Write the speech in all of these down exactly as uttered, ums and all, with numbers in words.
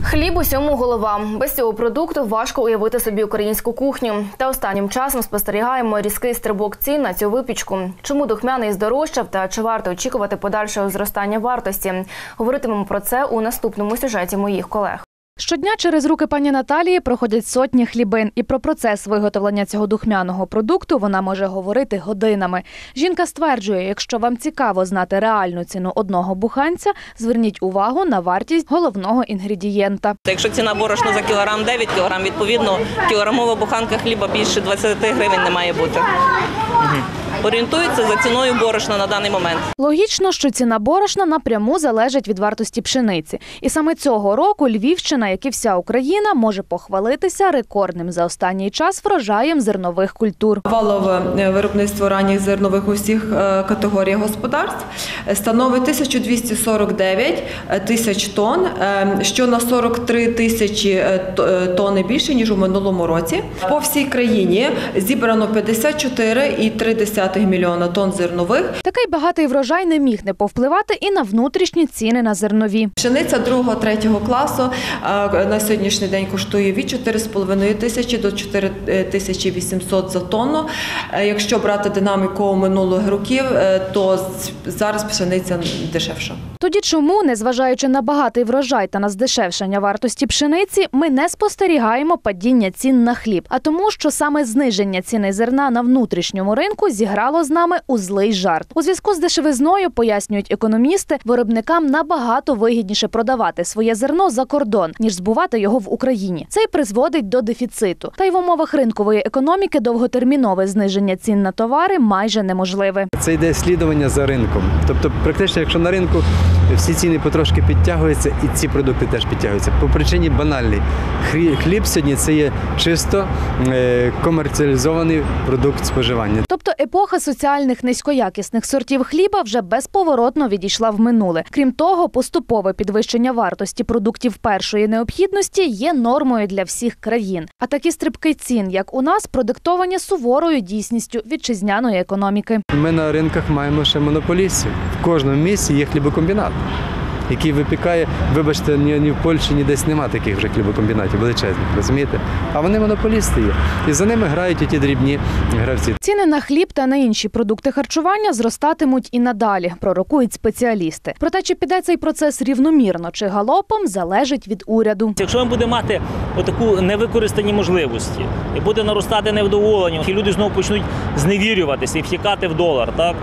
Хліб усьому голова. Без цього продукту важко уявити собі українську кухню. Та останнім часом спостерігаємо різкий стрибок цін на цю випічку. Чому духмяний здорожчав та чи варто очікувати подальшого зростання вартості? Говоритимемо про це у наступному сюжеті моїх колег. Щодня через руки пані Наталії проходять сотні хлібин. І про процес виготовлення цього духмяного продукту вона може говорити годинами. Жінка стверджує, якщо вам цікаво знати реальну ціну одного буханця, зверніть увагу на вартість головного інгредієнта. Якщо ціна борошна за кілограм дев'ять кілограм, відповідно, кілограмова буханка хліба більше двадцяти гривень не має бути. Орієнтуються за ціною борошна на даний момент. Логічно, що ціна борошна напряму залежить від вартості пшениці. І саме цього року Львівщина, як і вся Україна, може похвалитися рекордним за останній час врожаєм зернових культур. Валове виробництво ранніх зернових у всіх категоріях господарств становить тисячу двісті сорок дев'ять тисяч тонн, що на сорок три тисячі тонни більше, ніж у минулому році. По всій країні зібрано п'ятдесят чотири цілих три десятих мільйона тонн зернових. Такий багатий врожай не міг не повпливати і на внутрішні ціни на зернові. Пшениця другого-третього класу на сьогоднішній день коштує від чотири з половиною тисячі до чотири тисячі вісімсот за тонну. Якщо брати динаміку минулих років, то зараз пшениця дешевша. Тоді чому, незважаючи на багатий врожай та на здешевшення вартості пшениці, ми не спостерігаємо падіння цін на хліб? А тому, що саме зниження ціни зерна на внутрішньому ринку зіграло з нами у злий жарт. У зв'язку з дешевизною, пояснюють економісти, виробникам набагато вигідніше продавати своє зерно за кордон, ніж збувати його в Україні. Це й призводить до дефіциту. Та й в умовах ринкової економіки довготермінове зниження цін на товари майже неможливе. Це йде слідування за ринком. Тобто, практично, якщо на ринку всі ціни потрошки підтягуються, і ці продукти теж підтягуються. По причині банальній. Хліб сьогодні – це є чисто комерціалізований продукт споживання. Тобто епоха соціальних низькоякісних сортів хліба вже безповоротно відійшла в минуле. Крім того, поступове підвищення вартості продуктів першої необхідності є нормою для всіх країн. А такі стрибки цін, як у нас, продиктовані суворою дійсністю вітчизняної економіки. Ми на ринках маємо ще монополістів. В кожному місці є хлібокомбінат, який випікає, вибачте, ні, ні в Польщі, ні десь нема таких вже хлібокомбінатів величезних, розумієте? А вони монополісти є. І за ними грають і ті дрібні гравці. Ціни на хліб та на інші продукти харчування зростатимуть і надалі, пророкують спеціалісти. Проте, чи піде цей процес рівномірно чи галопом, залежить від уряду. Якщо ми будемо мати отаку невикористані можливості, і буде наростати невдоволення, і люди знову почнуть зневірюватися і втікати в долар, так?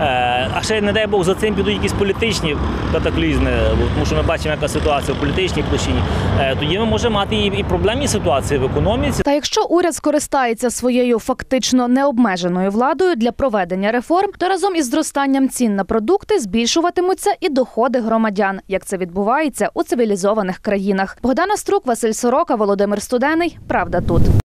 А ще, не дай Бог, за цим підуть якісь політичні катаклізми, тому що ми бачимо, яка ситуація в політичній площині, тоді ми можемо мати і проблемні ситуації в економіці. Та якщо уряд скористається своєю фактично необмеженою владою для проведення реформ, то разом із зростанням цін на продукти збільшуватимуться і доходи громадян, як це відбувається у цивілізованих країнах. Богдана Струк, Василь Сорока, Володимир Студений. Правда тут.